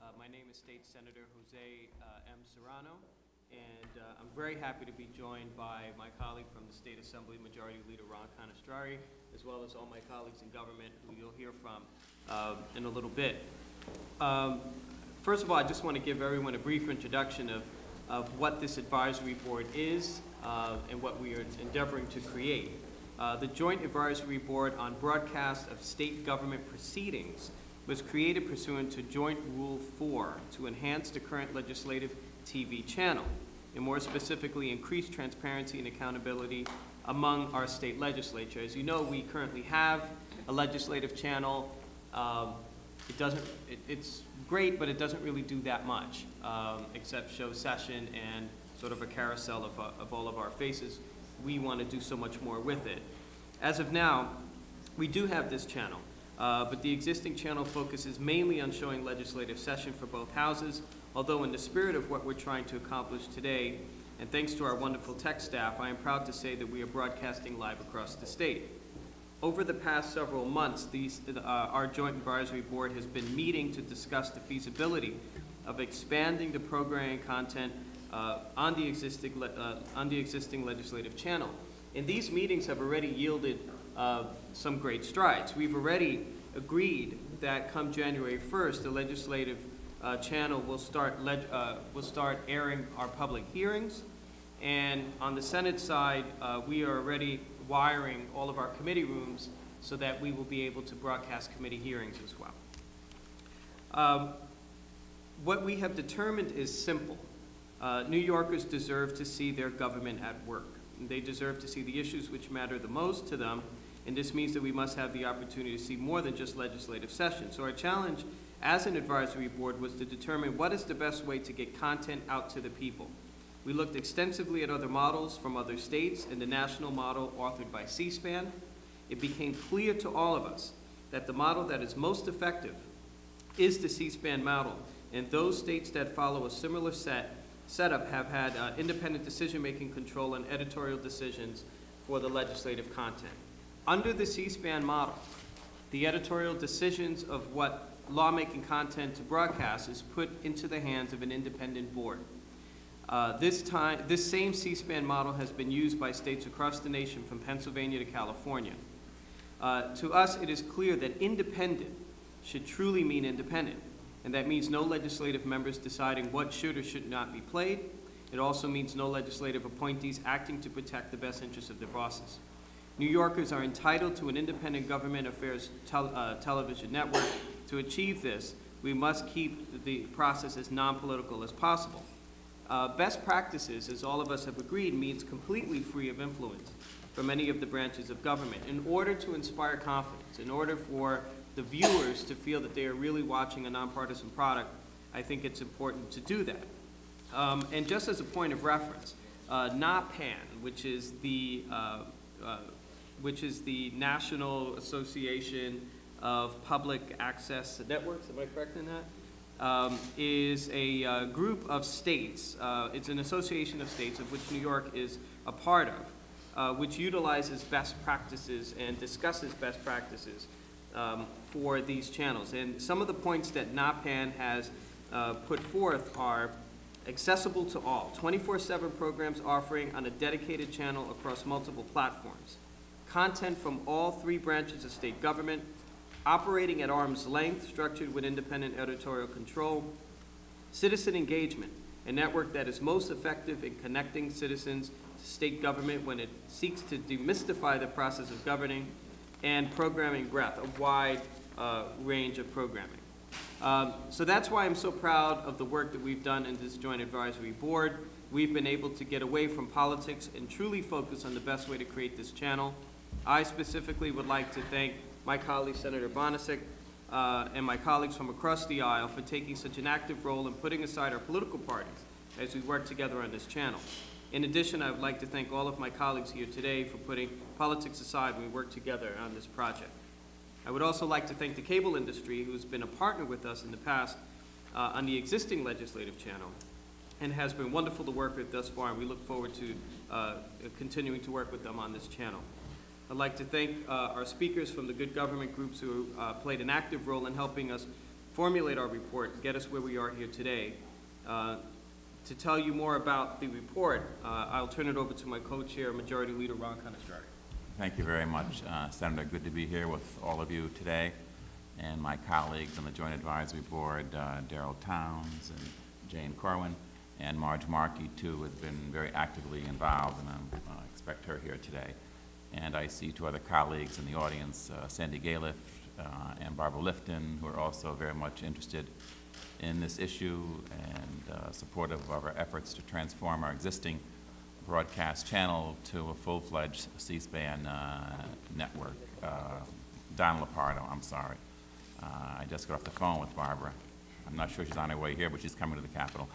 My name is State Senator Jose M. Serrano, and I'm very happy to be joined by my colleague from the State Assembly, Majority Leader Ron Canestrari, as well as all my colleagues in government who you'll hear from in a little bit. First of all, I just want to give everyone a brief introduction of what this advisory board is and what we are endeavoring to create. The Joint Advisory Board on Broadcast of State Government Proceedings was created pursuant to Joint Rule 4 to enhance the current legislative TV channel, and more specifically increase transparency and accountability among our state legislature. As you know, we currently have a legislative channel. It's great, but it doesn't really do that much, except show session and sort of a carousel of all of our faces. We want to do so much more with it. As of now, we do have this channel, but the existing channel focuses mainly on showing legislative session for both houses, although in the spirit of what we're trying to accomplish today, and thanks to our wonderful tech staff, I am proud to say that we are broadcasting live across the state. Over the past several months, our Joint Advisory Board has been meeting to discuss the feasibility of expanding the programming content on the existing legislative channel. And these meetings have already yielded some great strides. We've already agreed that come January 1st, the legislative channel will start airing our public hearings. And on the Senate side, we are already wiring all of our committee rooms so that we will be able to broadcast committee hearings as well. What we have determined is simple. New Yorkers deserve to see their government at work. They deserve to see the issues which matter the most to them, and this means that we must have the opportunity to see more than just legislative session. So our challenge as an advisory board was to determine what is the best way to get content out to the people. We looked extensively at other models from other states and the national model authored by C-SPAN. It became clear to all of us that the model that is most effective is the C-SPAN model, and those states that follow a similar setup have had independent decision-making control and editorial decisions for the legislative content. Under the C-SPAN model, the editorial decisions of what lawmaking content to broadcast is put into the hands of an independent board. This same C-SPAN model has been used by states across the nation from Pennsylvania to California. To us, it is clear that independent should truly mean independent. And that means no legislative members deciding what should or should not be played. It also means no legislative appointees acting to protect the best interests of their bosses. New Yorkers are entitled to an independent government affairs television network. To achieve this, we must keep the process as non-political as possible. Best practices, as all of us have agreed, means completely free of influence from any of the branches of government. In order to inspire confidence, in order for the viewers to feel that they are really watching a nonpartisan product, I think it's important to do that. And just as a point of reference, NAPAN, which is the National Association of Public Access Networks, am I correct in that? Is a group of states. It's an association of states of which New York is a part of, which utilizes best practices and discusses best practices for these channels. And some of the points that NAPAN has put forth are accessible to all, 24/7 programs offering on a dedicated channel across multiple platforms, content from all three branches of state government, operating at arm's length, structured with independent editorial control, citizen engagement, a network that is most effective in connecting citizens to state government when it seeks to demystify the process of governing, and programming breadth, a wide range of programming. So that's why I'm so proud of the work that we've done in this Joint Advisory Board. We've been able to get away from politics and truly focus on the best way to create this channel. I specifically would like to thank my colleague, Senator Bonasek, and my colleagues from across the aisle for taking such an active role in putting aside our political parties as we work together on this channel. In addition, I would like to thank all of my colleagues here today for putting politics aside when we work together on this project. I would also like to thank the cable industry, who has been a partner with us in the past on the existing legislative channel and has been wonderful to work with thus far, and we look forward to continuing to work with them on this channel. I'd like to thank our speakers from the good government groups who played an active role in helping us formulate our report, and get us where we are here today. To tell you more about the report, I'll turn it over to my co-chair, Majority Leader Ron Canestrari. Thank you very much, Senator. Good to be here with all of you today, and my colleagues on the Joint Advisory Board, Darrell Towns and Jane Corwin, and Marge Markey, too, has been very actively involved, and I expect her here today. And I see two other colleagues in the audience, Sandy Galiff and Barbara Lifton, who are also very much interested in this issue and supportive of our efforts to transform our existing broadcast channel to a full-fledged C-SPAN network. Donna Lapardo, I'm sorry. I just got off the phone with Barbara. I'm not sure she's on her way here, but she's coming to the Capitol.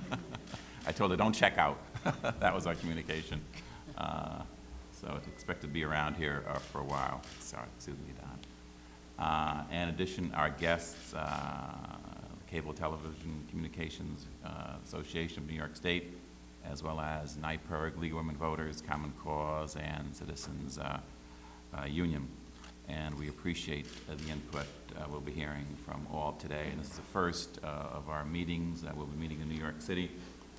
I told her, don't check out. That was our communication. So expect to be around here for a while. Sorry, excuse me, Don. In addition, our guests, Cable Television Communications Association of New York State, as well as NYPIRG, League of Women Voters, Common Cause, and Citizens Union. And we appreciate the input we'll be hearing from all today. And this is the first of our meetings that we'll be meeting in New York City,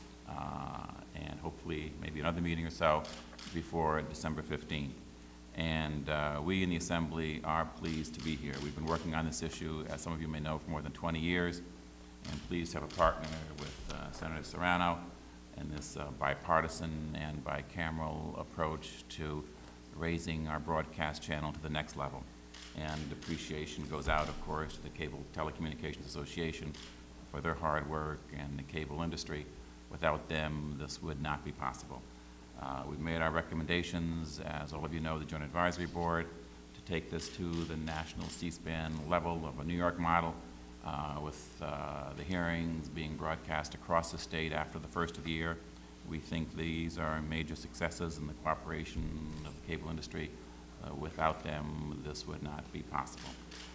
and hopefully maybe another meeting or so before December 15th. And we in the Assembly are pleased to be here. We've been working on this issue, as some of you may know, for more than 20 years, and pleased to have a partner with Senator Serrano in this bipartisan and bicameral approach to raising our broadcast channel to the next level. And appreciation goes out, of course, to the Cable Telecommunications Association for their hard work and the cable industry. Without them, this would not be possible. We've made our recommendations, as all of you know, the Joint Advisory Board, to take this to the national C-SPAN level of a New York model, with the hearings being broadcast across the state after the first of the year. We think these are major successes in the cooperation of the cable industry. Without them, this would not be possible.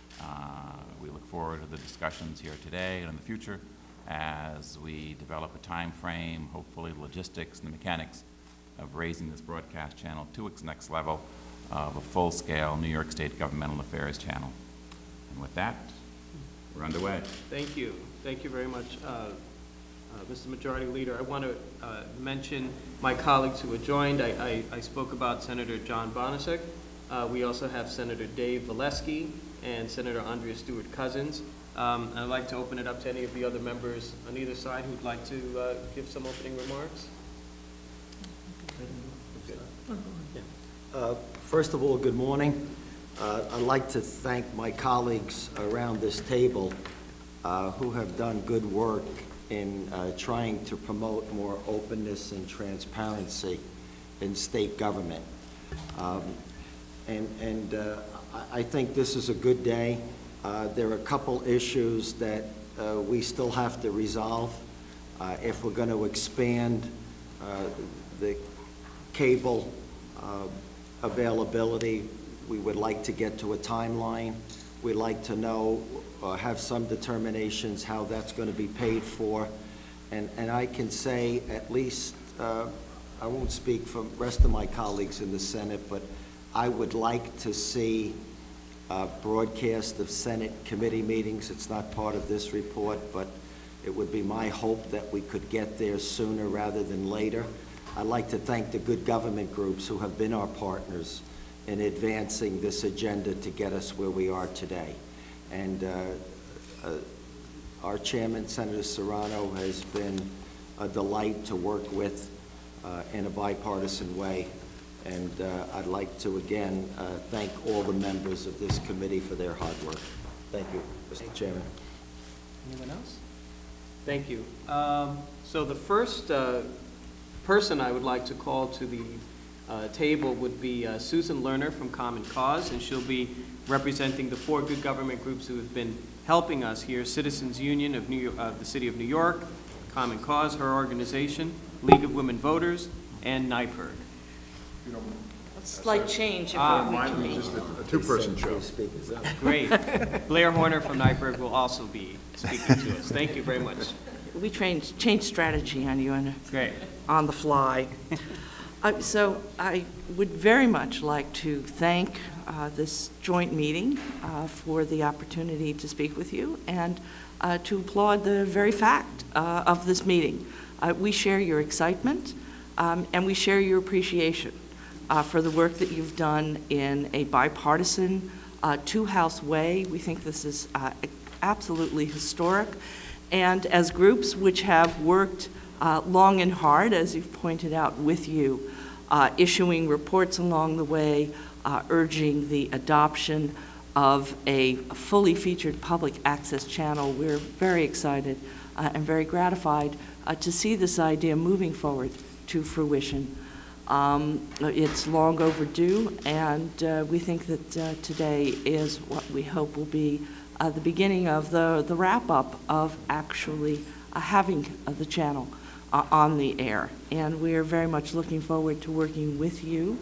We look forward to the discussions here today and in the future as we develop a time frame, hopefully the logistics and the mechanics of raising this broadcast channel to its next level of a full-scale New York State governmental affairs channel. And with that, we're underway. Thank you. Thank you very much, Mr. Majority Leader. I want to mention my colleagues who have joined. I spoke about Senator John Bonasek. We also have Senator Dave Valesky and Senator Andrea Stewart-Cousins. I'd like to open it up to any of the other members on either side who'd like to give some opening remarks. First of all, good morning. I'd like to thank my colleagues around this table who have done good work in trying to promote more openness and transparency in state government. I think this is a good day. There are a couple issues that we still have to resolve. If we're going to expand the cable availability, we would like to get to a timeline. We'd like to know, have some determinations how that's going to be paid for. And I can say at least, I won't speak for the rest of my colleagues in the Senate, but I would like to see broadcast of Senate committee meetings. It's not part of this report, but it would be my hope that we could get there sooner rather than later. I'd like to thank the good government groups who have been our partners in advancing this agenda to get us where we are today. And our chairman, Senator Serrano, has been a delight to work with in a bipartisan way. And I'd like to, again, thank all the members of this committee for their hard work. Thank you, Mr. Chairman. Anyone else? Thank you. So the first person I would like to call to the table would be Susan Lerner from Common Cause, and she'll be representing the four good government groups who have been helping us here: Citizens Union of the City of New York, Common Cause, her organization, League of Women Voters, and NYPIRG. Slight change. Mine was just a two-person show. Great. Blair Horner from NYPIRG will also be speaking to us. Thank you very much. We changed strategy on you Great. on the fly. So I would very much like to thank this joint meeting for the opportunity to speak with you and to applaud the very fact of this meeting. We share your excitement and we share your appreciation for the work that you've done in a bipartisan, two-house way. We think this is absolutely historic. And as groups which have worked long and hard, as you've pointed out, with you, issuing reports along the way, urging the adoption of a fully featured public access channel, we're very excited and very gratified to see this idea moving forward to fruition. It's long overdue, and we think that today is what we hope will be the beginning of the wrap-up of actually having the channel on the air. And we are very much looking forward to working with you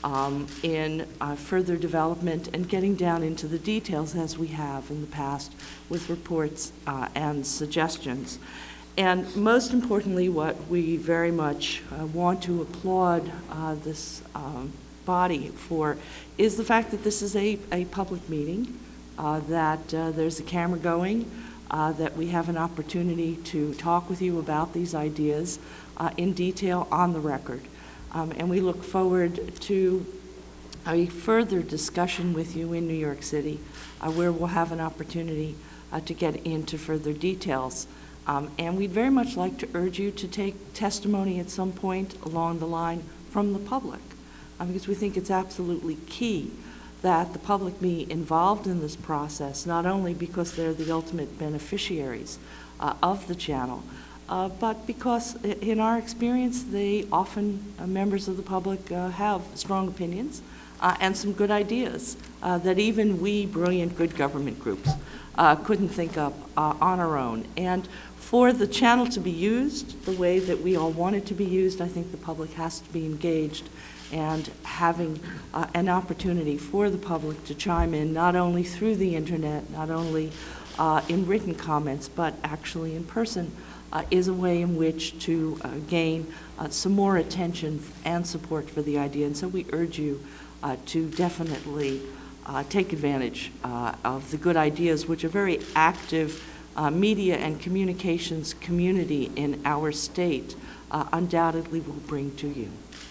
in further development and getting down into the details as we have in the past with reports and suggestions. And most importantly, what we very much want to applaud this body for is the fact that this is a public meeting, that there's a camera going, that we have an opportunity to talk with you about these ideas in detail on the record. And we look forward to a further discussion with you in New York City, where we'll have an opportunity to get into further details. And we'd very much like to urge you to take testimony at some point along the line from the public, because we think it's absolutely key that the public be involved in this process, not only because they're the ultimate beneficiaries of the channel, but because in our experience, they often, members of the public, have strong opinions and some good ideas that even we brilliant good government groups couldn't think up on our own. And for the channel to be used the way that we all want it to be used, I think the public has to be engaged and having an opportunity for the public to chime in, not only through the internet, not only in written comments, but actually in person, is a way in which to gain some more attention and support for the idea. And so we urge you to definitely take advantage of the good ideas which a very active media and communications community in our state undoubtedly will bring to you.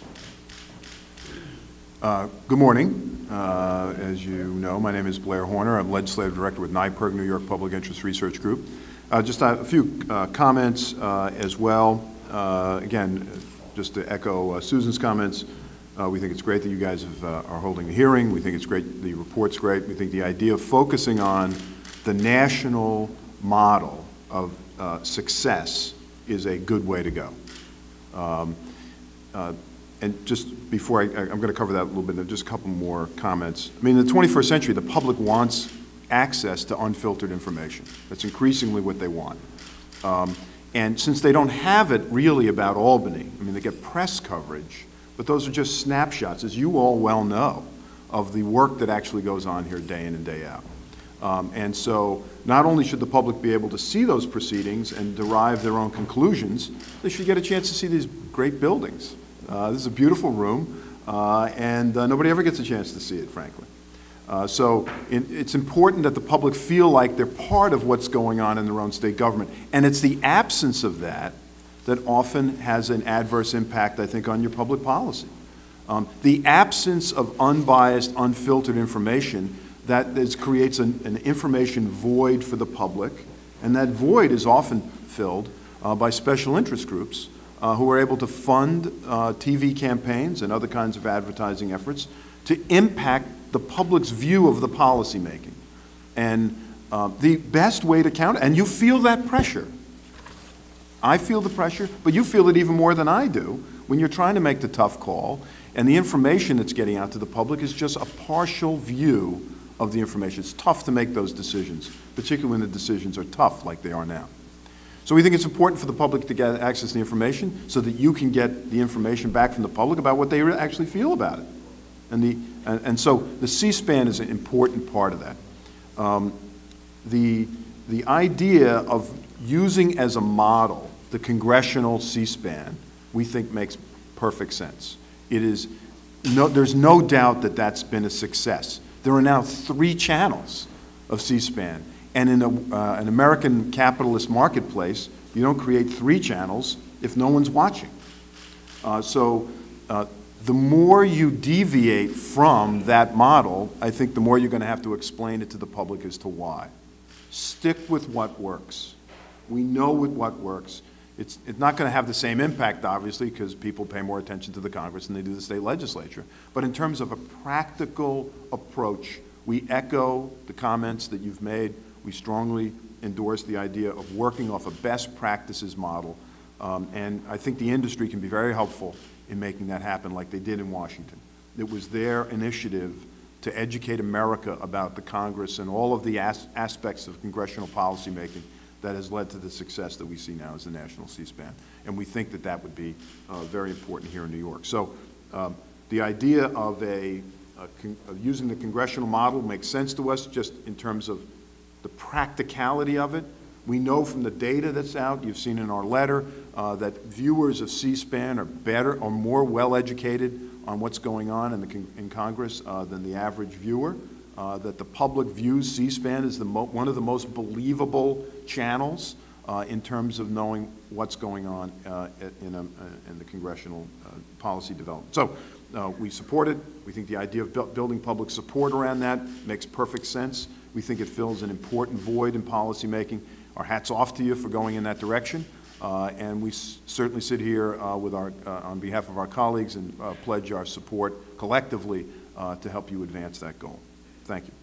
Good morning. As you know, my name is Blair Horner. I'm Legislative Director with NYPIRG, New York Public Interest Research Group. Just a few comments as well. Again, just to echo Susan's comments, we think it's great that you guys are holding a hearing. We think it's great, the report's great. We think the idea of focusing on the national model of success is a good way to go. And just before I'm going to cover that a little bit, just a couple more comments. I mean, in the 21st century, the public wants access to unfiltered information. That's increasingly what they want. And since they don't have it really about Albany, I mean, they get press coverage, but those are just snapshots, as you all well know, of the work that actually goes on here day in and day out. And so not only should the public be able to see those proceedings and derive their own conclusions, they should get a chance to see these great buildings. This is a beautiful room, and nobody ever gets a chance to see it, frankly. So it's important that the public feel like they're part of what's going on in their own state government. And it's the absence of that that often has an adverse impact, I think, on your public policy. The absence of unbiased, unfiltered information creates an information void for the public, and that void is often filled by special interest groups who are able to fund TV campaigns and other kinds of advertising efforts to impact the public's view of the policy making. And the best way to counter, and you feel that pressure. I feel the pressure, but you feel it even more than I do when you're trying to make the tough call, and the information that's getting out to the public is just a partial view of the information. It's tough to make those decisions, particularly when the decisions are tough like they are now. So we think it's important for the public to get access to the information so that you can get the information back from the public about what they actually feel about it. And so the C-SPAN is an important part of that. The idea of using as a model the congressional C-SPAN, we think makes perfect sense. there's no doubt that that's been a success. There are now 3 channels of C-SPAN, and in an American capitalist marketplace, you don't create 3 channels if no one's watching. The more you deviate from that model, I think the more you're going to have to explain it to the public as to why. Stick with what works. We know what works. It's not going to have the same impact, obviously, because people pay more attention to the Congress than they do the state legislature. But in terms of a practical approach, we echo the comments that you've made. We strongly endorse the idea of working off a best practices model. And I think the industry can be very helpful in making that happen like they did in Washington. It was their initiative to educate America about the Congress and all of the aspects of congressional policymaking that has led to the success that we see now as the national C-SPAN. And we think that that would be very important here in New York. So the idea of using the congressional model makes sense to us just in terms of the practicality of it. We know from the data that's out, you've seen in our letter, that viewers of C-SPAN are better or more well-educated on what's going on in Congress than the average viewer, that the public views C-SPAN as one of the most believable channels in terms of knowing what's going on in the congressional policy development. So we support it. We think the idea of building public support around that makes perfect sense. We think it fills an important void in policymaking. Our hat's off to you for going in that direction, and we certainly sit here on behalf of our colleagues and pledge our support collectively to help you advance that goal. Thank you.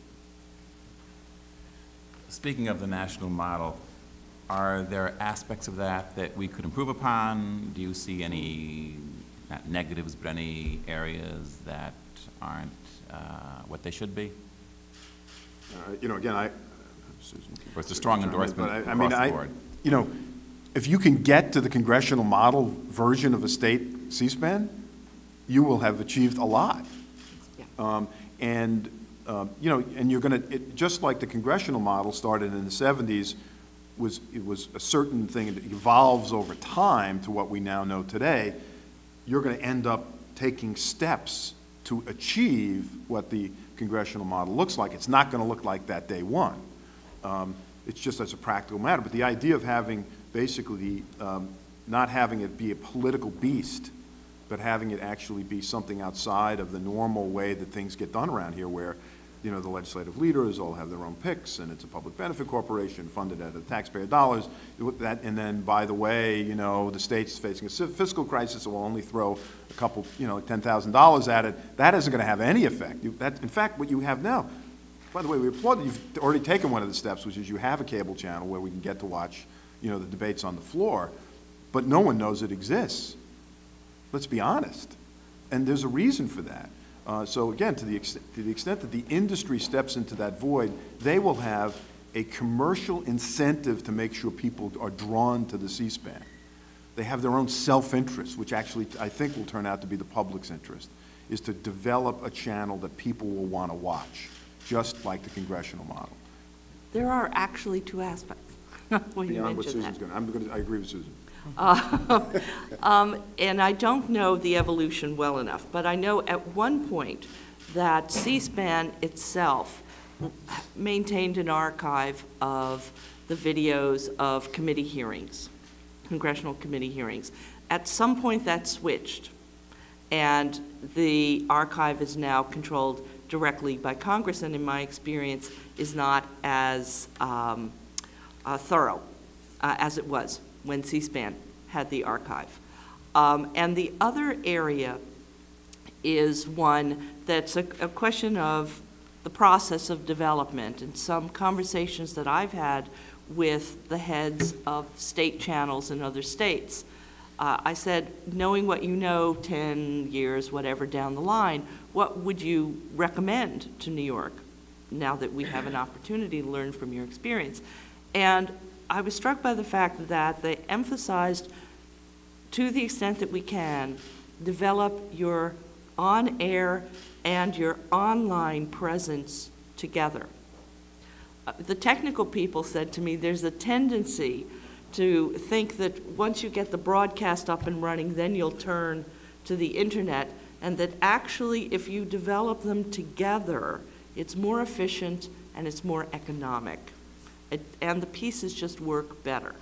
Speaking of the national model, are there aspects of that that we could improve upon? Do you see any, not negatives, but any areas that aren't what they should be? Again, It's a strong endorsement across the board. If you can get to the congressional model version of a state C-SPAN, you will have achieved a lot. Yeah. And you're going to, just like the congressional model started in the 70s, it was a certain thing, and it evolves over time to what we now know today. You're going to end up taking steps to achieve what the congressional model looks like. It's not going to look like that day one. It's just as a practical matter. But the idea of having basically not having it be a political beast, but having it actually be something outside of the normal way that things get done around here, where the legislative leaders all have their own picks, and it's a public benefit corporation funded out of taxpayer dollars. And then, by the way, the state's facing a fiscal crisis, so we'll only throw a couple, $10,000 at it. That isn't going to have any effect. In fact, what you have now, by the way, we applaud that you've already taken one of the steps, which is you have a cable channel where we can get to watch, the debates on the floor, but no one knows it exists. Let's be honest. And there's a reason for that. So again, to the extent that the industry steps into that void, they will have a commercial incentive to make sure people are drawn to the C-SPAN. They have their own self-interest, which actually I think will turn out to be the public's interest, is to develop a channel that people will want to watch, just like the congressional model. There are actually 2 aspects. Well, beyond what Susan's going to, I agree with Susan. And I don't know the evolution well enough, but I know at one point that C-SPAN itself maintained an archive of the videos of committee hearings, congressional committee hearings. At some point that switched, and the archive is now controlled directly by Congress, and in my experience is not as thorough as it was when C-SPAN had the archive. And the other area is one that's a question of the process of development, and some conversations that I've had with the heads of state channels in other states. I said, knowing what you know 10 years, whatever, down the line, what would you recommend to New York now that we have an opportunity to learn from your experience? And I was struck by the fact that they emphasized, to the extent that we can, develop your on-air and your online presence together. The technical people said to me, there's a tendency to think that once you get the broadcast up and running, then you'll turn to the internet. and that actually if you develop them together, it's more efficient and it's more economic. And the pieces just work better.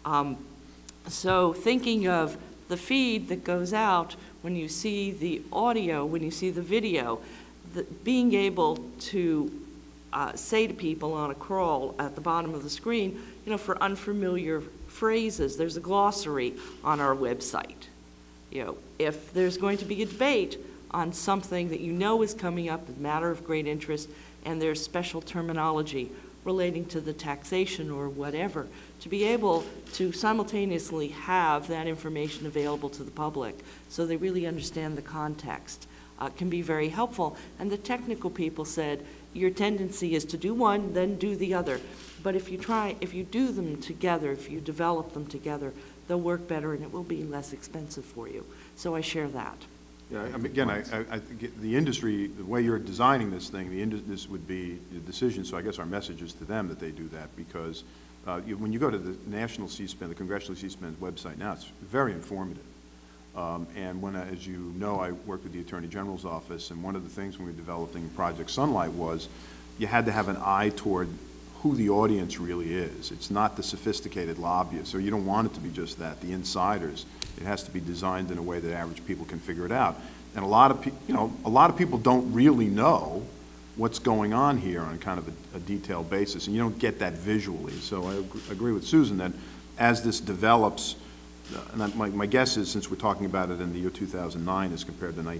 So thinking of the feed that goes out when you see the audio, when you see the video, being able to say to people on a crawl at the bottom of the screen, you know, for unfamiliar phrases, there's a glossary on our website. You know, if there's going to be a debate on something that you know is coming up, a matter of great interest, and there's special terminology relating to the taxation or whatever, to be able to simultaneously have that information available to the public so they really understand the context can be very helpful. And the technical people said, your tendency is to do one, then do the other. But if you do them together, if you develop them together, they'll work better and it will be less expensive for you. So I share that. Yeah, I mean, again, I think the industry, the way you're designing this thing, this would be the decision, so I guess our message is to them that they do that, because when you go to the National C-SPAN, the Congressional C-SPAN website now, it's very informative. And as you know, I worked with the Attorney General's office, and one of the things when we were developing Project Sunlight was you had to have an eye toward who the audience really is. It's not the sophisticated lobbyists, or you don't want it to be just that, the insiders. It has to be designed in a way that average people can figure it out. And a lot of people don't really know what's going on here on kind of a detailed basis, and you don't get that visually. So I agree with Susan that as this develops, and my guess is, since we're talking about it in the year 2009 as compared to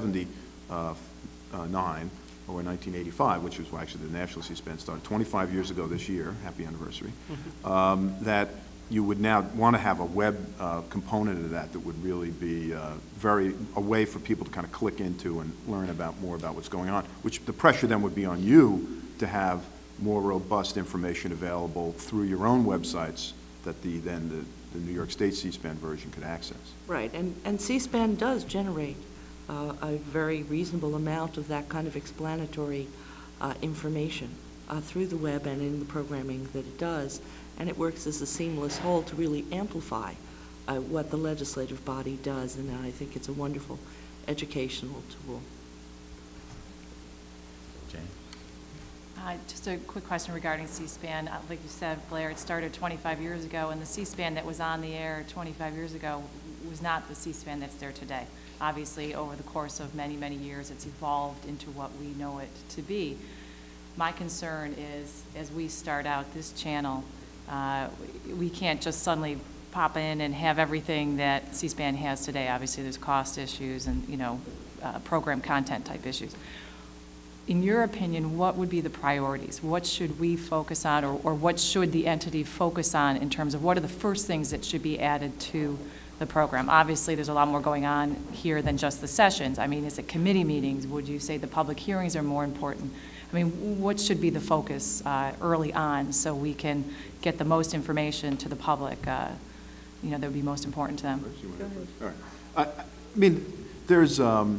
1979 or 1985, which was actually the National C-SPAN started 25 years ago this year, happy anniversary, that you would now want to have a web component of that would really be a way for people to kind of click into and learn more about what's going on, which the pressure then would be on you to have more robust information available through your own websites that the New York State C-SPAN version could access. Right, and C-SPAN does generate a very reasonable amount of that kind of explanatory information through the web and in the programming that it does, and it works as a seamless whole to really amplify what the legislative body does, and I think it's a wonderful educational tool. Jane? Just a quick question regarding C-SPAN. Like you said, Blair, it started 25 years ago, and the C-SPAN that was on the air 25 years ago was not the C-SPAN that's there today. Obviously, over the course of many, many years, it's evolved into what we know it to be. My concern is, as we start out this channel, we can't just suddenly pop in and have everything that C-SPAN has today. Obviously, there's cost issues and, program content type issues. In your opinion, what would be the priorities? What should we focus on, or what should the entity focus on in terms of what are the first things that should be added to the program? Obviously, there's a lot more going on here than just the sessions. I mean, is it committee meetings? Would you say the public hearings are more important? I mean, what should be the focus early on so we can get the most information to the public, that would be most important to them? All right. I mean, there's,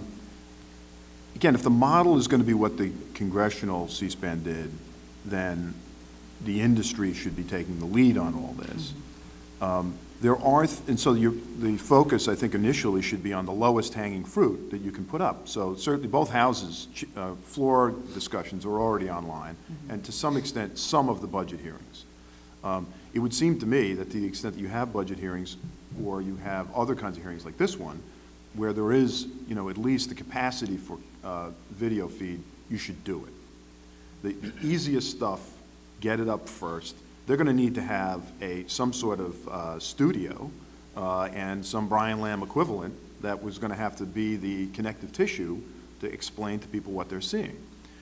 again, if the model is going to be what the Congressional C-SPAN did, then the industry should be taking the lead on all this. And so the focus, I think, initially should be on the lowest hanging fruit that you can put up. So certainly both houses' floor discussions are already online, and to some extent, some of the budget hearings. It would seem to me that to the extent that you have budget hearings, or you have other kinds of hearings like this one, where there is, at least the capacity for video feed, you should do it. The easiest stuff, get it up first. They're going to need to have some sort of studio and some Brian Lamb equivalent that was going to have to be the connective tissue to explain to people what they're seeing.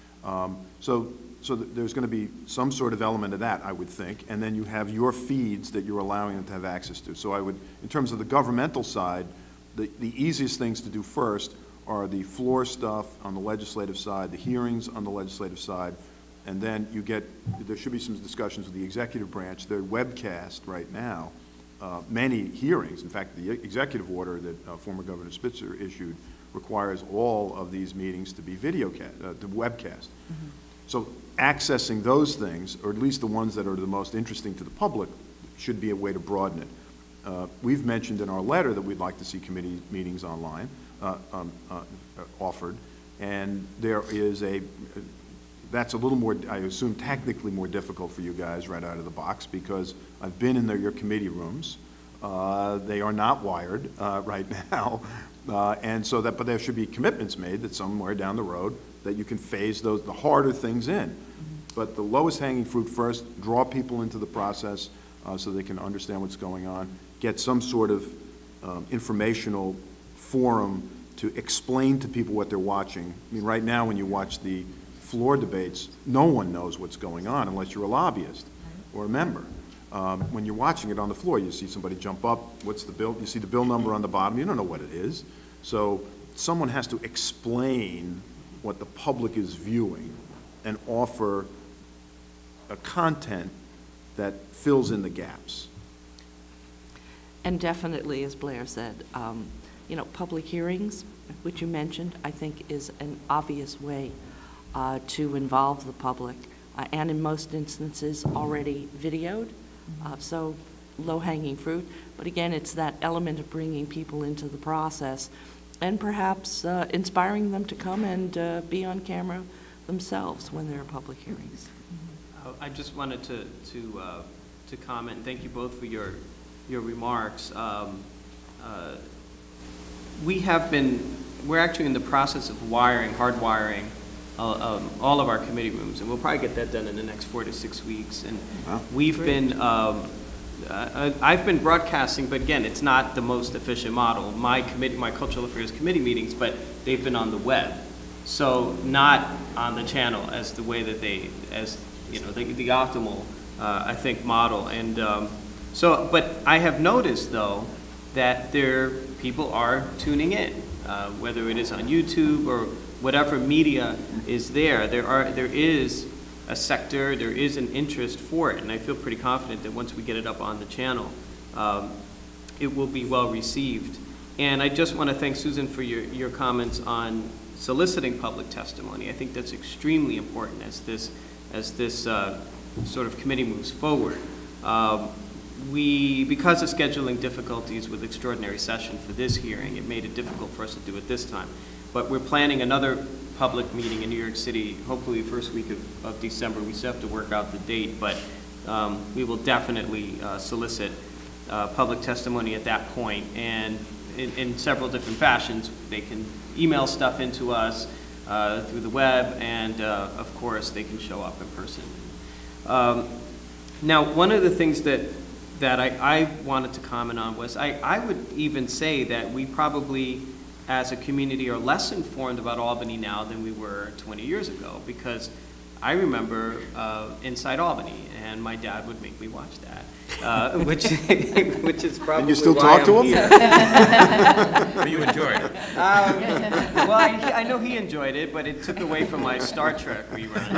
So there's going to be some sort of element of that, I would think, and then you have your feeds that you're allowing them to have access to. So I would, in terms of the governmental side, the easiest things to do first are the floor stuff on the legislative side, the hearings on the legislative side, and then there should be some discussions with the executive branch. They're webcast right now, many hearings. In fact, the executive order that former Governor Spitzer issued requires all of these meetings to be webcast. So accessing those things, or at least the ones that are the most interesting to the public, should be a way to broaden it. We've mentioned in our letter that we'd like to see committee meetings online. offered, and there is that's a little more, I assume, technically more difficult for you guys right out of the box, because I've been in your committee rooms. They are not wired right now, and so but there should be commitments made that somewhere down the road that you can phase the harder things in. But the lowest hanging fruit first, draw people into the process so they can understand what's going on, get some sort of informational forum to explain to people what they're watching. I mean, right now when you watch the floor debates, no one knows what's going on unless you're a lobbyist or a member. When you're watching it on the floor, you see somebody jump up, what's the bill? You see the bill number on the bottom, you don't know what it is. So someone has to explain what the public is viewing and offer a content that fills in the gaps. And definitely, as Blair said, you know, public hearings, which you mentioned, I think is an obvious way to involve the public, and in most instances already videoed, so low-hanging fruit. But again, it's that element of bringing people into the process and perhaps inspiring them to come and be on camera themselves when there are public hearings. I just wanted to comment. Thank you both for your remarks. We're actually in the process of hardwiring all of our committee rooms, and we'll probably get that done in the next 4 to 6 weeks. And we've been, I've been broadcasting, but again, it's not the most efficient model. My Cultural Affairs Committee meetings, but they've been on the web. So not on the channel as the way that the optimal, I think, model. And but I have noticed, though, that people are tuning in, whether it is on YouTube or whatever media is there. There is a sector, there is an interest for it, and I feel pretty confident that once we get it up on the channel, it will be well received. And I just want to thank Susan for your comments on soliciting public testimony. I think that's extremely important as this sort of committee moves forward. Because of scheduling difficulties with extraordinary session for this hearing, it made it difficult for us to do it this time. But we're planning another public meeting in New York City, hopefully the first week of December. We still have to work out the date, but we will definitely solicit public testimony at that point. And in several different fashions, they can email stuff into us through the web, and of course, they can show up in person. Now, one of the things that I wanted to comment on was I would even say that we probably, as a community, are less informed about Albany now than we were 20 years ago, because I remember Inside Albany, and my dad would make me watch that, which is probably. And you still talk to him? But you enjoyed it. Well, I know he enjoyed it, but it took away from my Star Trek reruns.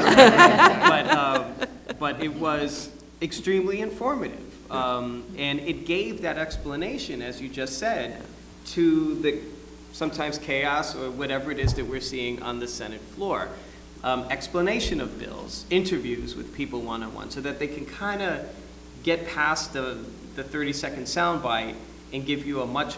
But it was extremely informative, and it gave that explanation, as you just said, to the sometimes chaos or whatever it is that we're seeing on the Senate floor. Explanation of bills, interviews with people one-on-one, so that they can kind of get past the 30-second soundbite and give you a much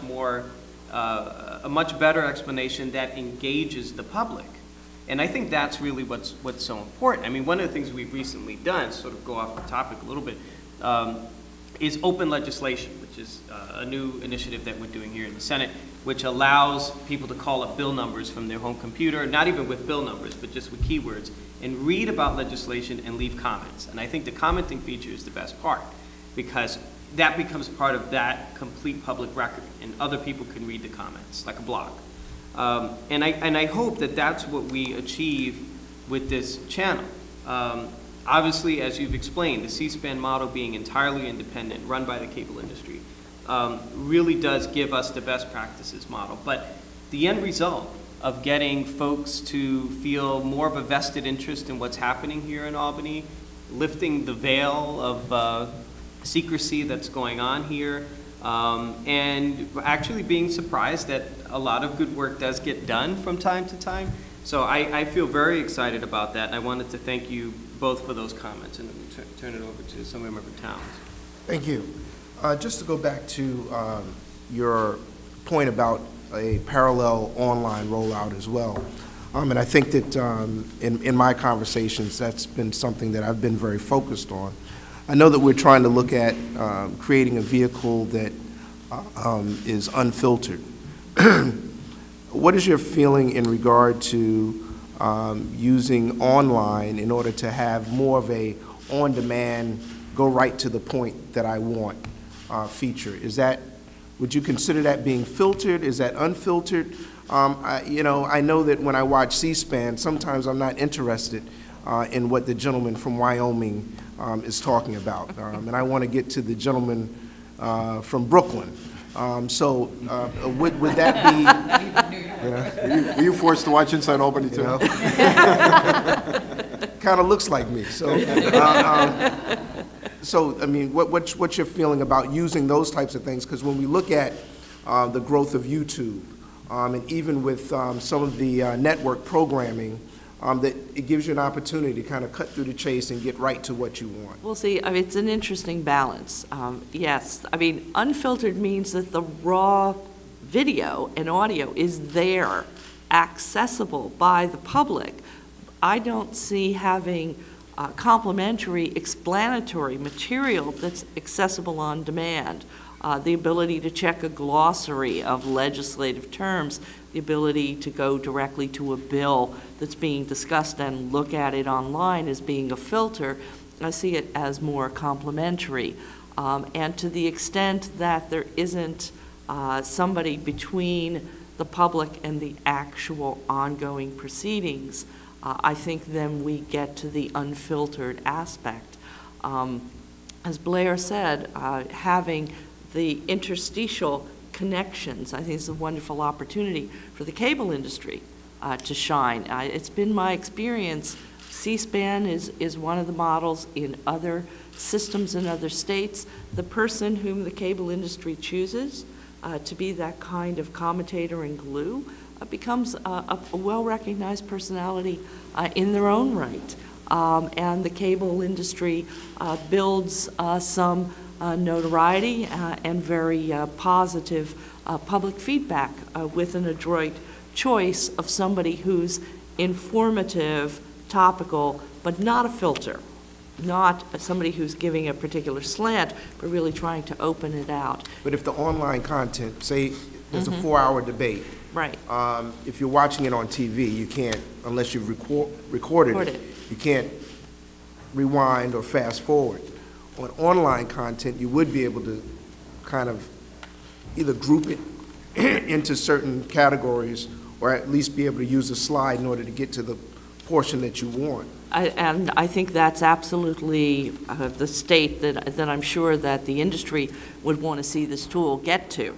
better explanation that engages the public. And I think that's really what's so important. I mean, one of the things we've recently done, sort of go off the topic a little bit, is open legislation, which is a new initiative that we're doing here in the Senate, which allows people to call up bill numbers from their home computer, not even with bill numbers, but just with keywords, and read about legislation and leave comments. And I think the commenting feature is the best part, because that becomes part of that complete public record, and other people can read the comments, like a blog. And I hope that that's what we achieve with this channel. Obviously, as you've explained, the C-SPAN model being entirely independent, run by the cable industry, really does give us the best practices model. But the end result of getting folks to feel more of a vested interest in what's happening here in Albany, lifting the veil of secrecy that's going on here, and actually being surprised that a lot of good work does get done from time to time. So I feel very excited about that, and I wanted to thank you both for those comments, and turn it over to some of the member towns. Thank you. Just to go back to your point about a parallel online rollout as well. And I think that in my conversations, that's been something that I've been very focused on. I know that we're trying to look at creating a vehicle that is unfiltered. What is your feeling in regard to using online in order to have more of a on-demand, go right to the point that I want feature? Would you consider that being filtered? Is that unfiltered? I know that when I watch C-SPAN, sometimes I'm not interested in what the gentleman from Wyoming is talking about. And I want to get to the gentleman from Brooklyn. Would that be... Were you forced to watch Inside Albany, too? Kind of looks like me. So, I mean, what's your feeling about using those types of things? Because when we look at the growth of YouTube, and even with some of the network programming, that it gives you an opportunity to kind of cut through the chase and get right to what you want. Well, see, I mean, it's an interesting balance. Yes, I mean, unfiltered means that the raw video and audio is there, accessible by the public. I don't see having complementary explanatory material that's accessible on demand. The ability to check a glossary of legislative terms, the ability to go directly to a bill that's being discussed and look at it online as being a filter, I see it as more complementary. And to the extent that there isn't somebody between the public and the actual ongoing proceedings, I think then we get to the unfiltered aspect. As Blair said, having the interstitial connections, I think is a wonderful opportunity for the cable industry to shine. It's been my experience, C-SPAN is one of the models in other systems in other states. The person whom the cable industry chooses to be that kind of commentator and glue becomes a well-recognized personality in their own right. And the cable industry builds some notoriety and very positive public feedback with an adroit choice of somebody who's informative, topical, but not a filter, not somebody who's giving a particular slant, but really trying to open it out. But if the online content, say there's a 4-hour debate, right? If you're watching it on TV, you can't, unless you've recorded it, you can't rewind or fast forward. On online content, you would be able to kind of either group it into certain categories or at least be able to use a slide in order to get to the portion that you want. And I think that's absolutely the state that I'm sure that the industry would want to see this tool get to.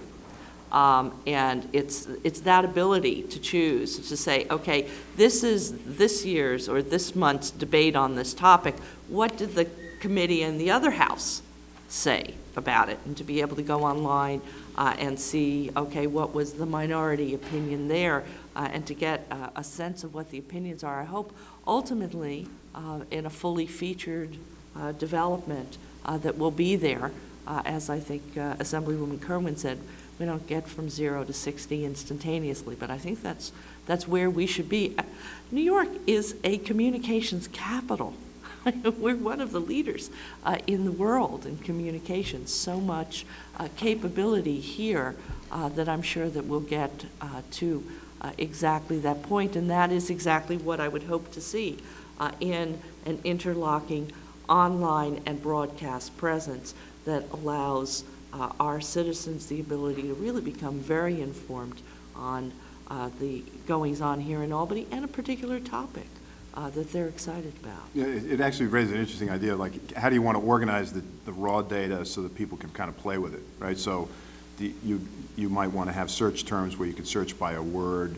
And it's that ability to choose, to say, okay, this is this year's or this month's debate on this topic. What did the committee and the other house say about it? And to be able to go online and see, okay, what was the minority opinion there, and to get a sense of what the opinions are. I hope ultimately in a fully featured development that will be there, as I think Assemblywoman Kerwin said, we don't get from 0 to 60 instantaneously, but I think that's where we should be. New York is a communications capital. We're one of the leaders in the world in communications. So much capability here that I'm sure that we'll get to exactly that point, and that is exactly what I would hope to see in an interlocking online and broadcast presence that allows our citizens the ability to really become very informed on the goings-on here in Albany and a particular topic that they're excited about. Yeah, it actually raises an interesting idea, like how do you want to organize the raw data so that people can kind of play with it, right? So you might want to have search terms where you could search by a word,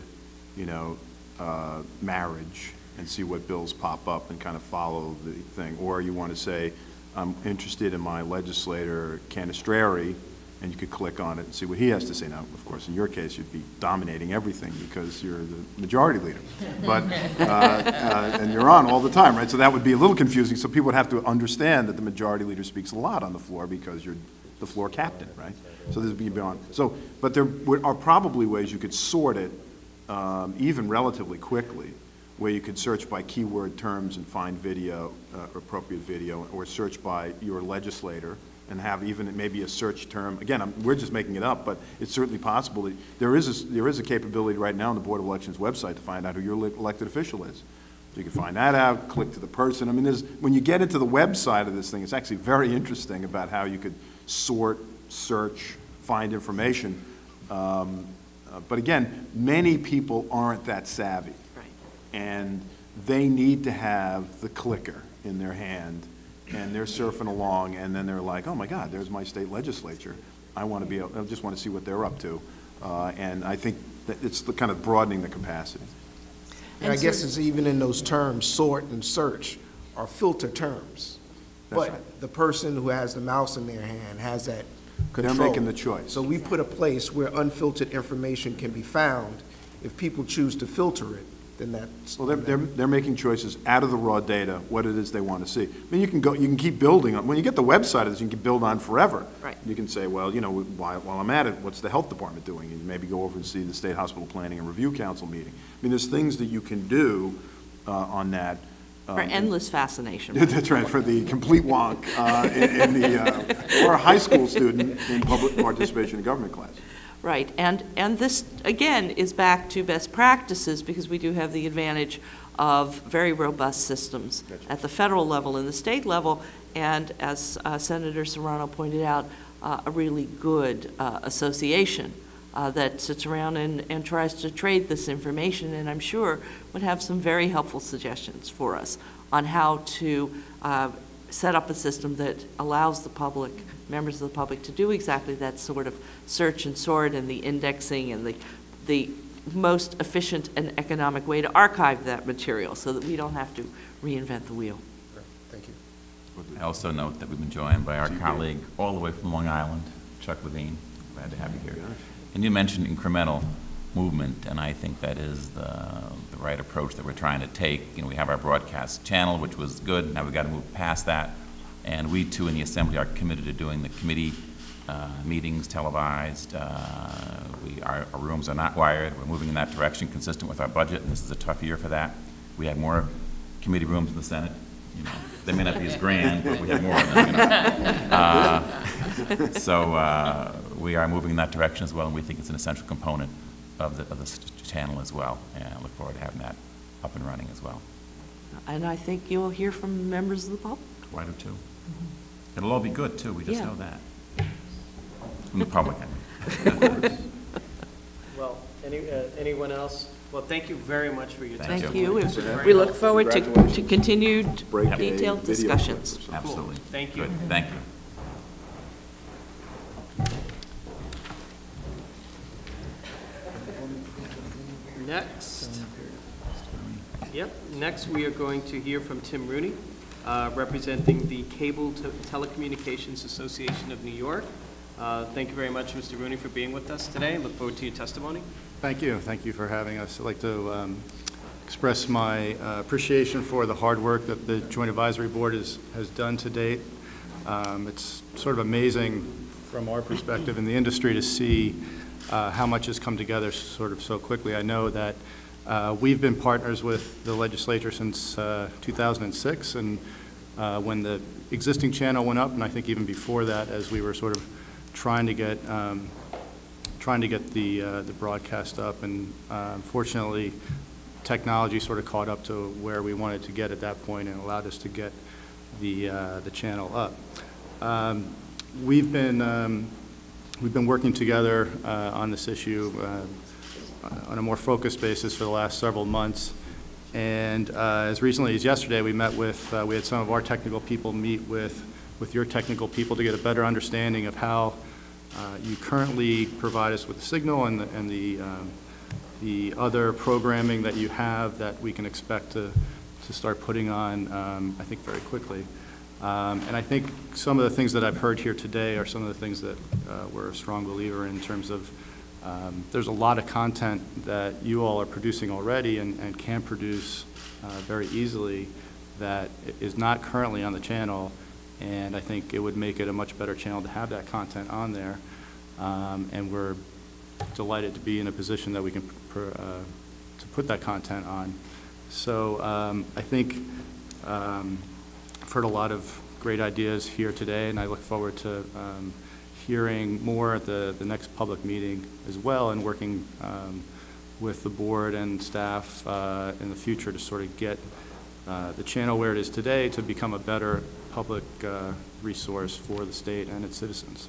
marriage, and see what bills pop up and kind of follow the thing. Or you want to say, I'm interested in my legislator, Canestrari, and you could click on it and see what he has to say. Now, of course, in your case, you'd be dominating everything because you're the majority leader. But, and you're on all the time, right? So that would be a little confusing. So people would have to understand that the majority leader speaks a lot on the floor because you're the floor captain, right? So this would be beyond. So, but there are probably ways you could sort it even relatively quickly, where you could search by keyword terms and find video, appropriate video, or search by your legislator and have even maybe a search term. Again, we're just making it up, but it's certainly possible that there is a capability right now on the Board of Elections website to find out who your elected official is. So you can find that out, click to the person. I mean, when you get into the website of this thing, it's actually very interesting about how you could sort, search, find information. But again, many people aren't that savvy. Right. And they need to have the clicker in their hand, and they're surfing along, and then they're like, oh my God, there's my state legislature. I just want to see what they're up to. And I think that it's the kind of broadening the capacity. And I guess it's even in those terms, sort and search are filter terms. That's But right. the person who has the mouse in their hand has that control. They're making the choice. So we put a place where unfiltered information can be found. If people choose to filter it, then that's. Well, they're making choices out of the raw data, what it is they want to see. I mean, you can keep building on, when you get the website of this, you can build on forever. Right. You can say, well, you know, while I'm at it, what's the health department doing? And maybe go over and see the State Hospital Planning and Review Council meeting. I mean, there's things that you can do on that. For endless fascination. That's right, for the complete wonk or a high school student in public participation in government class. Right, and this, again, is back to best practices, because we do have the advantage of very robust systems at the federal level and the state level, and as Senator Serrano pointed out, a really good association that sits around and tries to trade this information, and I'm sure would have some very helpful suggestions for us on how to set up a system that allows the public, members of the public, to do exactly that sort of search and sort and the indexing and the most efficient and economic way to archive that material so that we don't have to reinvent the wheel. Thank you. I also note that we've been joined by our colleague all the way from Long Island, Chuck Levine. Glad to have you here. And you mentioned incremental movement, and I think that is the right approach that we're trying to take. You know, we have our broadcast channel, which was good. Now we've got to move past that. And we, too, in the Assembly are committed to doing the committee meetings televised. Our rooms are not wired. We're moving in that direction consistent with our budget, and this is a tough year for that. We have more committee rooms in the Senate. You know, they may not be as grand, but we have more of them, you know. So we are moving in that direction as well, and we think it's an essential component of the channel as well. And I look forward to having that up and running as well. And I think you'll hear from members of the public. Why do too? It'll all be good, too. We just know that. From the public, I mean. Well, anyone else? Well, thank you very much for your time. Thank you. This was very We look helpful. forward to continued Break a detailed video discussions. clip or something. Absolutely. Thank you. Good. Thank you. Next we are going to hear from Tim Rooney, representing the Cable Telecommunications Association of New York. Thank you very much, Mr. Rooney, for being with us today. Look forward to your testimony. Thank you. Thank you for having us. I'd like to express my appreciation for the hard work that the Joint Advisory Board has done to date. It's sort of amazing from our perspective in the industry to see how much has come together sort of so quickly. I know that we've been partners with the legislature since 2006, and when the existing channel went up, and I think even before that, as we were sort of trying to get the broadcast up, and unfortunately, technology sort of caught up to where we wanted to get at that point and allowed us to get the channel up. We've been working together on this issue on a more focused basis for the last several months, and as recently as yesterday, we met with we had some of our technical people meet with your technical people to get a better understanding of how you currently provide us with the signal and the other programming that you have that we can expect to start putting on, I think, very quickly. And I think some of the things that I've heard here today are some of the things that we're a strong believer in terms of there's a lot of content that you all are producing already and can produce very easily that is not currently on the channel, and I think it would make it a much better channel to have that content on there. And we're delighted to be in a position that we can to put that content on. So I think I've heard a lot of great ideas here today, and I look forward to hearing more at the next public meeting as well, and working with the board and staff in the future to sort of get the channel where it is today to become a better public resource for the state and its citizens.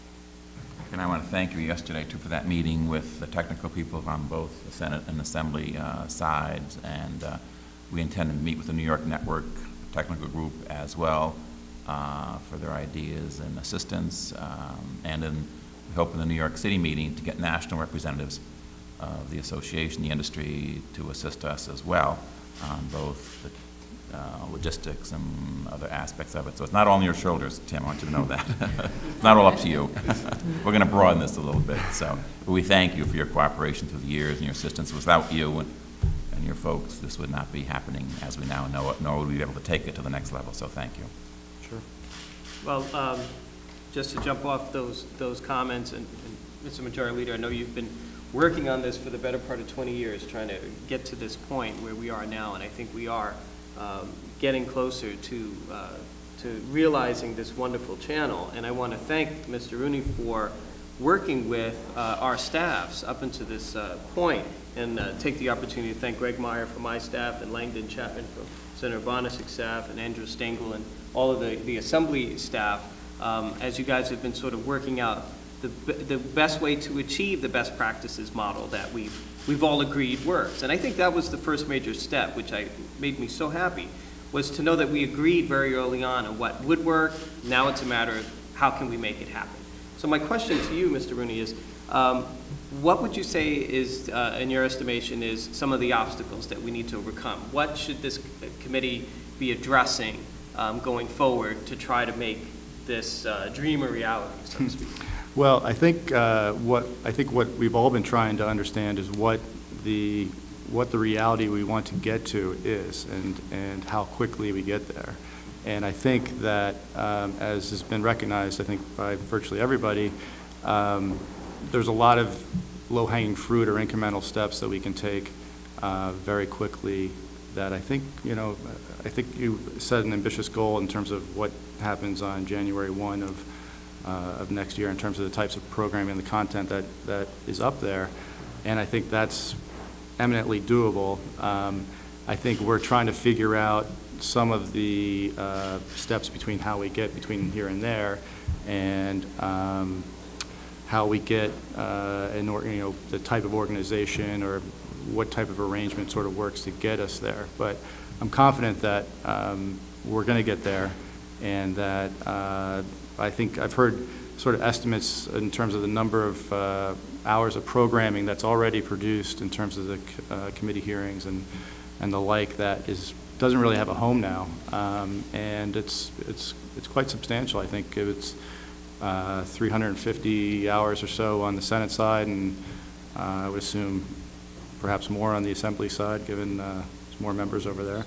And I want to thank you yesterday, too, for that meeting with the technical people on both the Senate and Assembly sides. And we intend to meet with the New York Network Technical Group as well for their ideas and assistance. And then we hope in the New York City meeting to get national representatives of the association, the industry, to assist us as well on both the logistics and other aspects of it. So it's not all on your shoulders, Tim, I want you to know that. It's not all up to you. We're going to broaden this a little bit. So we thank you for your cooperation through the years and your assistance. Without you and your folks, this would not be happening as we now know it, nor would we be able to take it to the next level. So thank you. Sure. Well, just to jump off those comments, and Mr. Majority Leader, I know you've been working on this for the better part of 20 years, trying to get to this point where we are now, and I think we are getting closer to realizing this wonderful channel. And I want to thank Mr. Rooney for working with our staffs up until this point, and take the opportunity to thank Greg Meyer from my staff, and Langdon Chapman from Senator Bonasik's staff, and Andrew Stengel and all of the Assembly staff, as you guys have been sort of working out the best way to achieve the best practices model that we've all agreed works. And I think that was the first major step, which made me so happy, was to know that we agreed very early on what would work. Now it's a matter of how can we make it happen. So my question to you, Mr. Rooney, is what would you say is, in your estimation, is some of the obstacles that we need to overcome? What should this committee be addressing going forward to try to make this dream a reality, so to speak? Well, I think what we've all been trying to understand is what the reality we want to get to is, and how quickly we get there. And I think that, as has been recognized, I think by virtually everybody, there's a lot of low-hanging fruit or incremental steps that we can take very quickly. That I think you set an ambitious goal in terms of what happens on January 1 of next year in terms of the types of programming and the content that is up there, and I think that's eminently doable. I think we're trying to figure out some of the steps between how we get between here and there, and how we get the type of organization or what type of arrangement sort of works to get us there. But I'm confident that we're going to get there, and that I think I've heard sort of estimates in terms of the number of hours of programming that's already produced in terms of the committee hearings and the like that doesn't really have a home now, and it's quite substantial. I think it's 350 hours or so on the Senate side, and I would assume perhaps more on the Assembly side, given there's more members over there.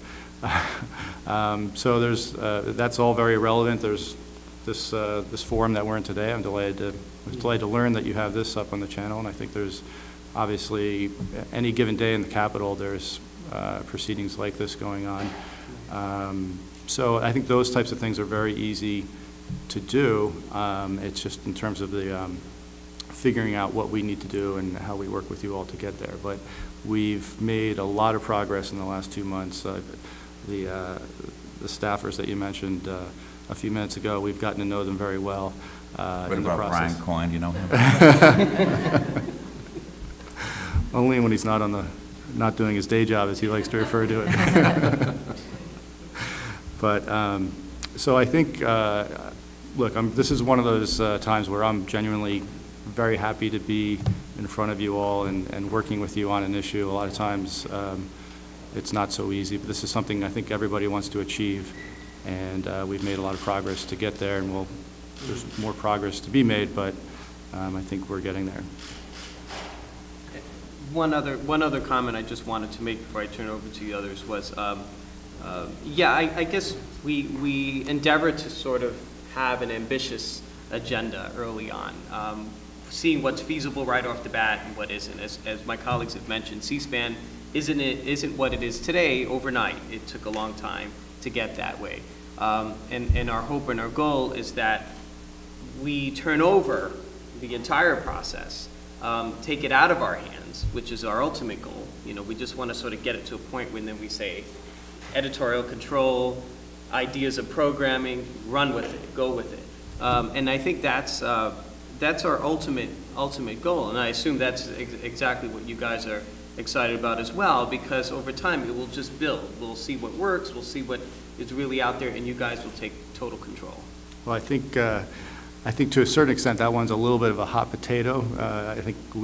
So that's all very relevant. There's this forum that we're in today. I'm delighted to learn that you have this up on the channel, and I think there's obviously any given day in the Capitol there's proceedings like this going on. So I think those types of things are very easy to do. It's just in terms of the figuring out what we need to do and how we work with you all to get there. But we've made a lot of progress in the last 2 months. The staffers that you mentioned a few minutes ago, we've gotten to know them very well in the process. Brian Coyne, do you know him? Only when he's not doing his day job, as he likes to refer to it. But so I think, look, this is one of those times where I'm genuinely very happy to be in front of you all and working with you on an issue. A lot of times it's not so easy, but this is something I think everybody wants to achieve, and we've made a lot of progress to get there, and there's more progress to be made, but I think we're getting there. One other comment I just wanted to make before I turn it over to the others was Yeah, I guess we endeavor to sort of have an ambitious agenda early on, seeing what's feasible right off the bat and what isn't. As my colleagues have mentioned, C-SPAN isn't what it is today overnight. It took a long time to get that way. And our hope and our goal is that we turn over the entire process, take it out of our hands, which is our ultimate goal. You know, we just want to sort of get it to a point when then we say, editorial control, ideas of programming, run with it, go with it. And I think that's our ultimate goal. And I assume that's exactly what you guys are excited about as well, because over time it will just build. We'll see what works, we'll see what is really out there, and you guys will take total control. Well, I think to a certain extent that one's a little bit of a hot potato. I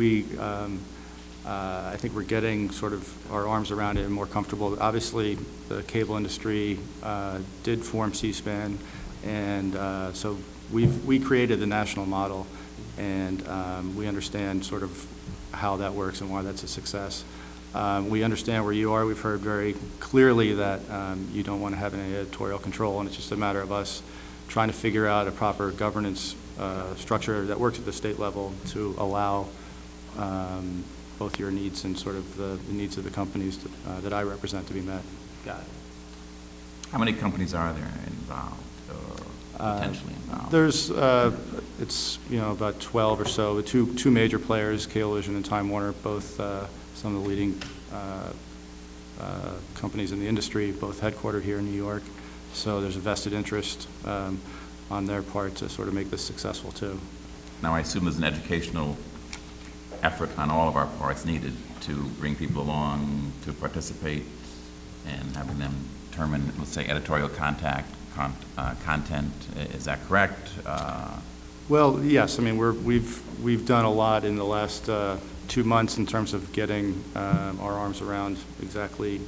think we're getting sort of our arms around it and more comfortable. Obviously, the cable industry did form C-SPAN, and so we created the national model, and we understand sort of how that works and why that's a success. We understand where you are. We've heard very clearly that you don't want to have any editorial control, and it's just a matter of us trying to figure out a proper governance structure that works at the state level to allow both your needs and sort of the needs of the companies that I represent to be met. Got it. How many companies are there involved or potentially involved? There's, it's, about 12 or so. The two major players, Cablevision and Time Warner, both some of the leading companies in the industry, both headquartered here in New York. So there's a vested interest on their part to sort of make this successful too. Now, I assume there's an educational effort on all of our parts needed to bring people along to participate and having them determine, let's say, editorial content. Is that correct? Well, yes. I mean, we've done a lot in the last 2 months in terms of getting our arms around exactly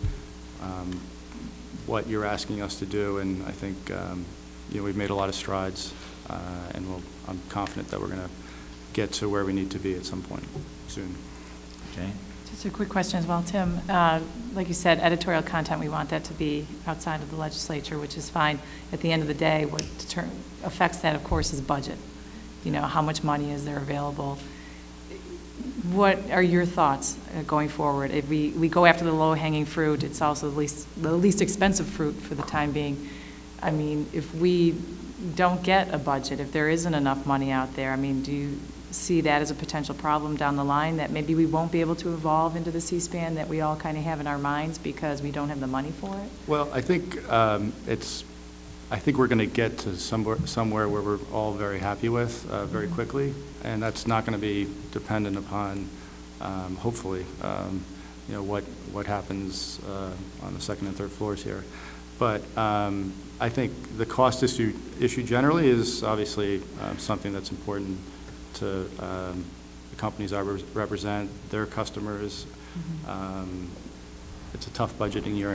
what you're asking us to do, and I think we've made a lot of strides, and I'm confident that we're going to get to where we need to be at some point soon. Okay. Just a quick question as well, Tim. Like you said, editorial content, we want that to be outside of the legislature, which is fine. At the end of the day, what affects that, of course, is budget. How much money is there available? What are your thoughts going forward? If we go after the low-hanging fruit, it's also the least expensive fruit for the time being. I mean, if we don't get a budget, if there isn't enough money out there, I mean, do you see that as a potential problem down the line, that maybe we won't be able to evolve into the C-SPAN that we all kind of have in our minds because we don't have the money for it? Well, I think I think we're going to get to somewhere where we're all very happy with very quickly, and that's not going to be dependent upon, hopefully, what happens on the second and third floors here. But I think the cost issue generally is obviously something that's important to the companies I represent, their customers. Mm-hmm. It's a tough budgeting year.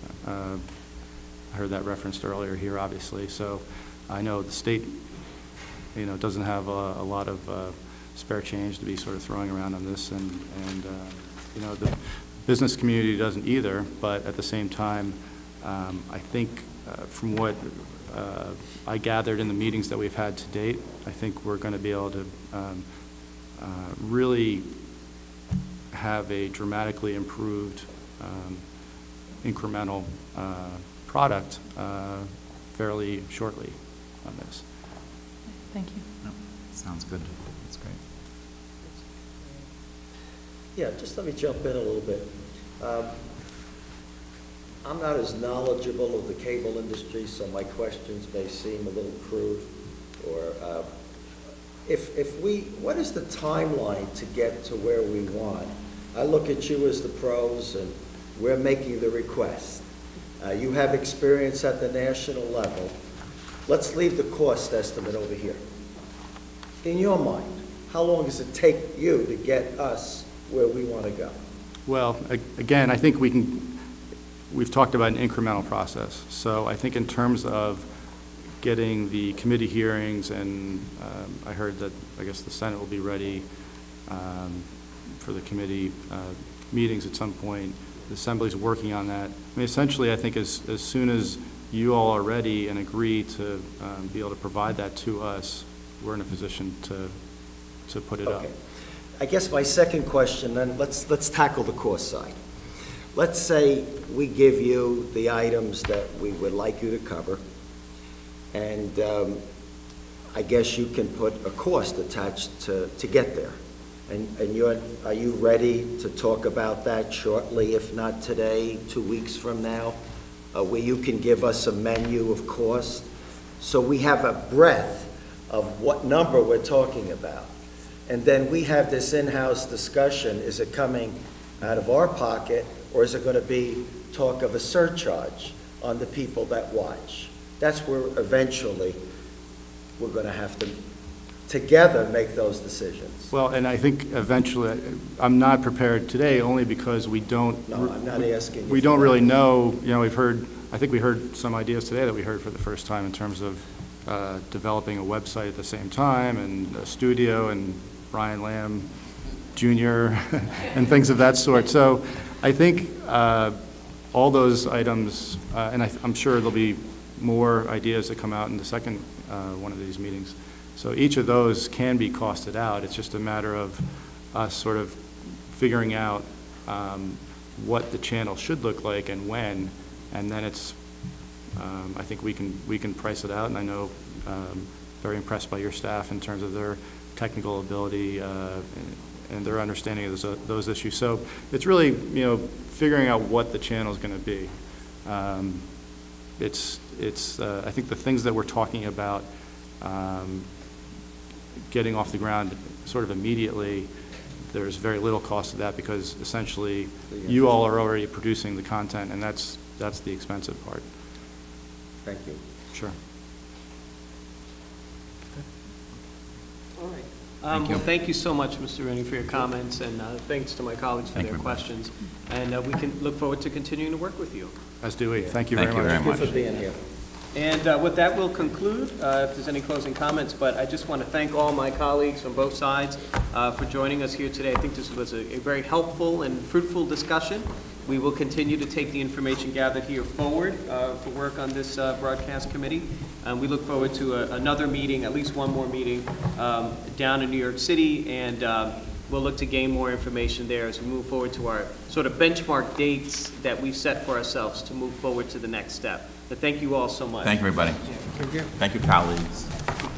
I heard that referenced earlier here, obviously. So I know the state, doesn't have a lot of spare change to be sort of throwing around on this, and the business community doesn't either. But at the same time, I think from what I gathered in the meetings that we've had to date, I think we're going to be able to really have a dramatically improved incremental product fairly shortly on this. Thank you. No, sounds good. That's great. Yeah, just let me jump in a little bit. I'm not as knowledgeable of the cable industry, so my questions may seem a little crude. Or what is the timeline to get to where we want? I look at you as the pros, and we're making the request. You have experience at the national level. Let's leave the cost estimate over here. In your mind, how long does it take you to get us where we want to go? Well, again, I think we've talked about an incremental process. So I think in terms of getting the committee hearings, and I heard that I guess the Senate will be ready for the committee meetings at some point the Assembly's working on that. I mean, essentially, I think as soon as you all are ready and agree to be able to provide that to us, we're in a position to put it up. Okay. I guess my second question, then, let's tackle the cost side. Let's say we give you the items that we would like you to cover, and I guess you can put a cost attached to get there. And are you ready to talk about that shortly, if not today, 2 weeks from now, where you can give us a menu of cost, so we have a breadth of what number we're talking about? And then we have this in-house discussion. Is it coming out of our pocket, or is it going to be talk of a surcharge on the people that watch? That's where eventually we're going to have to together make those decisions. Well, and I think eventually, I'm not prepared today only because we don't. No, I'm not asking you. We don't really know, you know, I think we heard some ideas today that we heard for the first time in terms of developing a website at the same time, and a studio, and Brian Lamb Jr. and things of that sort. So I think all those items, and I'm sure there'll be more ideas that come out in the second one of these meetings. So each of those can be costed out. It's just a matter of us sort of figuring out what the channel should look like and when, and then it's, I think we can price it out, and I know very impressed by your staff in terms of their technical ability and their understanding of those issues. So it's really, you know, figuring out what the channel is going to be. I think the things that we're talking about getting off the ground sort of immediately, there's very little cost to that, because essentially you all are already producing the content, and that's the expensive part. Thank you. Sure. All right. Thank you. Well, thank you so much, Mr. Rooney, for your comments, and thanks to my colleagues for Thank their you. questions. And we can look forward to continuing to work with you. As do we. Thank you very much. Thank you for being here. And with that, we'll conclude, if there's any closing comments, but I just want to thank all my colleagues from both sides for joining us here today. I think this was a very helpful and fruitful discussion. We will continue to take the information gathered here forward for work on this broadcast committee. We look forward to another meeting, at least one more meeting, down in New York City, and we'll look to gain more information there as we move forward to our sort of benchmark dates that we've set for ourselves to move forward to the next step. But thank you all so much. Thank you, everybody. Thank you, colleagues.